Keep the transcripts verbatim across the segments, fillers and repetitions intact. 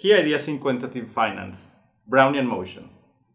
Key ideas in quantitative finance. Brownian motion.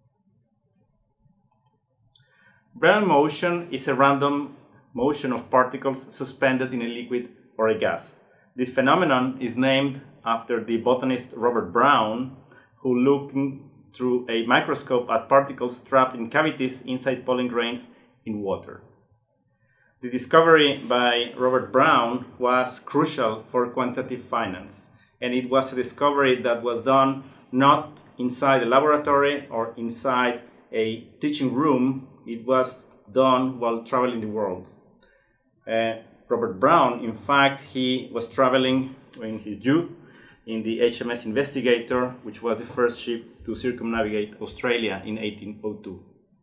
Brownian motion is a random motion of particles suspended in a liquid or a gas. This phenomenon is named after the botanist Robert Brown, who looked through a microscope at particles trapped in cavities inside pollen grains in water. The discovery by Robert Brown was crucial for quantitative finance, and it was a discovery that was done not inside a laboratory or inside a teaching room. It was done while traveling the world. Uh, Robert Brown, in fact, he was traveling in his youth in the H M S Investigator, which was the first ship to circumnavigate Australia in eighteen oh two.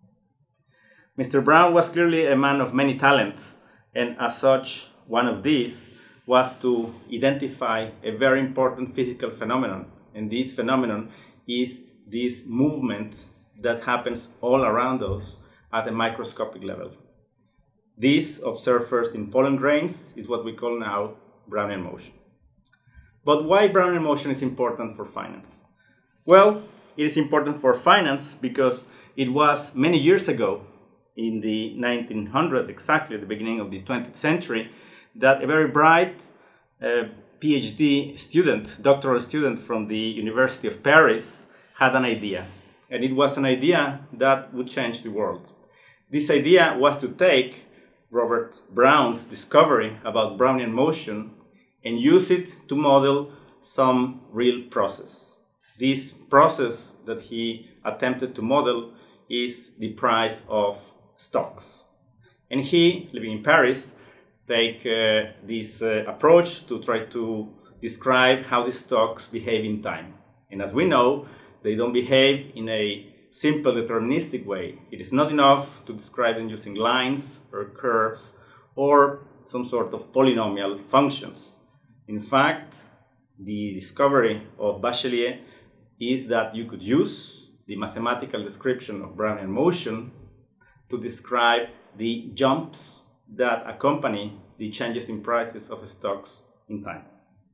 Mister Brown was clearly a man of many talents, and as such, one of these was to identify a very important physical phenomenon, and this phenomenon is this movement that happens all around us at a microscopic level. This, observed first in pollen grains, is what we call now Brownian motion. But why Brownian motion is important for finance? Well, it is important for finance because it was many years ago, in the nineteen hundreds, exactly at the beginning of the twentieth century, that a very bright uh, PhD student, doctoral student from the University of Paris, had an idea. And it was an idea that would change the world. This idea was to take Robert Brown's discovery about Brownian motion and use it to model some real process. This process that he attempted to model is the price of stocks. And he, living in Paris, take uh, this uh, approach to try to describe how the stocks behave in time. And as we know, they don't behave in a simple deterministic way. It is not enough to describe them using lines or curves or some sort of polynomial functions. In fact, the discovery of Bachelier is that you could use the mathematical description of Brownian motion to describe the jumps that accompany the changes in prices of stocks in time.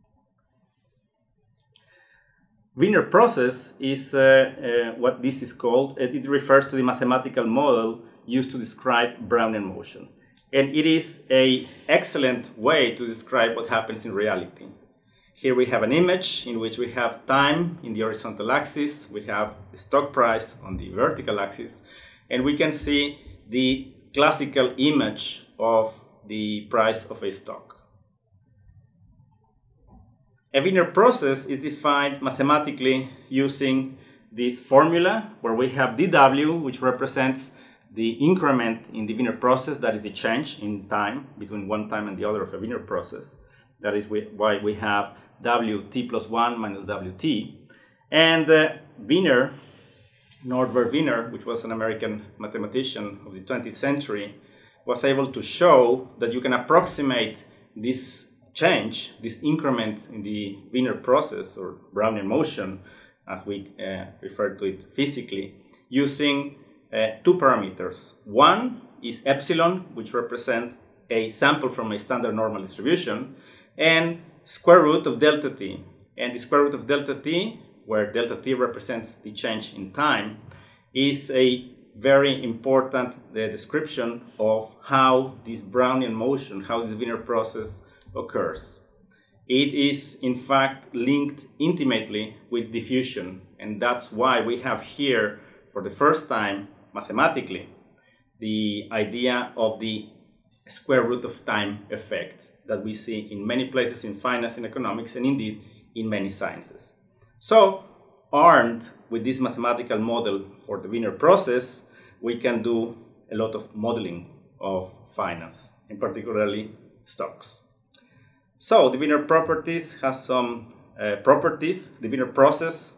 Wiener process is uh, uh, what this is called. It refers to the mathematical model used to describe Brownian motion. And it is an excellent way to describe what happens in reality. Here we have an image in which we have time in the horizontal axis, we have the stock price on the vertical axis, and we can see the classical image of the price of a stock. A Wiener process is defined mathematically using this formula where we have dw, which represents the increment in the Wiener process, that is the change in time between one time and the other of a Wiener process. That is why we have wt plus one minus wt. And uh, Wiener, Norbert Wiener, which was an American mathematician of the twentieth century, was able to show that you can approximate this change, this increment in the Wiener process or Brownian motion, as we uh, refer to it physically, using uh, two parameters. One is epsilon, which represents a sample from a standard normal distribution, and square root of delta t. And the square root of delta t, where delta t represents the change in time, is a very important uh, description of how this Brownian motion, how this Wiener process occurs. It is in fact linked intimately with diffusion, and that's why we have here for the first time mathematically the idea of the square root of time effect that we see in many places in finance and economics, and indeed in many sciences. So, armed with this mathematical model for the Wiener process, we can do a lot of modeling of finance, and particularly stocks. So, the Wiener properties has some uh, properties. The Wiener process.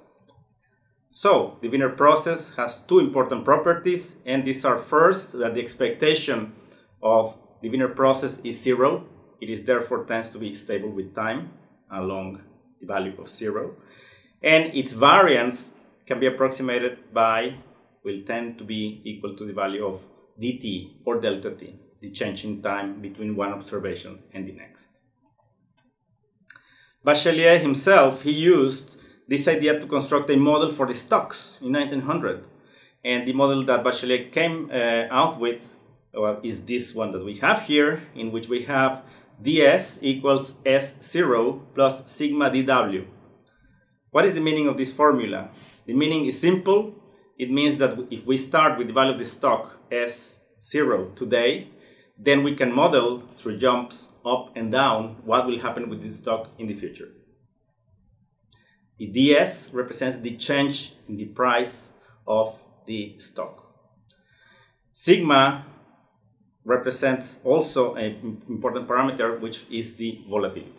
So, the Wiener process has two important properties, and these are first, that the expectation of the Wiener process is zero. It is therefore tends to be stable with time along the value of zero. And its variance can be approximated by, will tend to be equal to the value of dt or delta t, the change in time between one observation and the next. Bachelier himself, he used this idea to construct a model for the stocks in nineteen hundred. And the model that Bachelet came uh, out with well, is this one that we have here, in which we have ds equals S zero plus sigma dw. What is the meaning of this formula? The meaning is simple. It means that if we start with the value of the stock S zero today, then we can model through jumps up and down what will happen with the stock in the future. The ds represents the change in the price of the stock. Sigma represents also an important parameter, which is the volatility.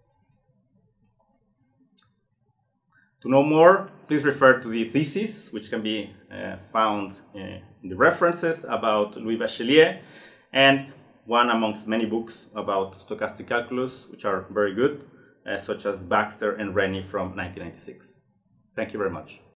To know more, please refer to the thesis, which can be uh, found uh, in the references about Louis Bachelier, and one amongst many books about stochastic calculus, which are very good, uh, such as Baxter and Rennie from nineteen ninety-six. Thank you very much.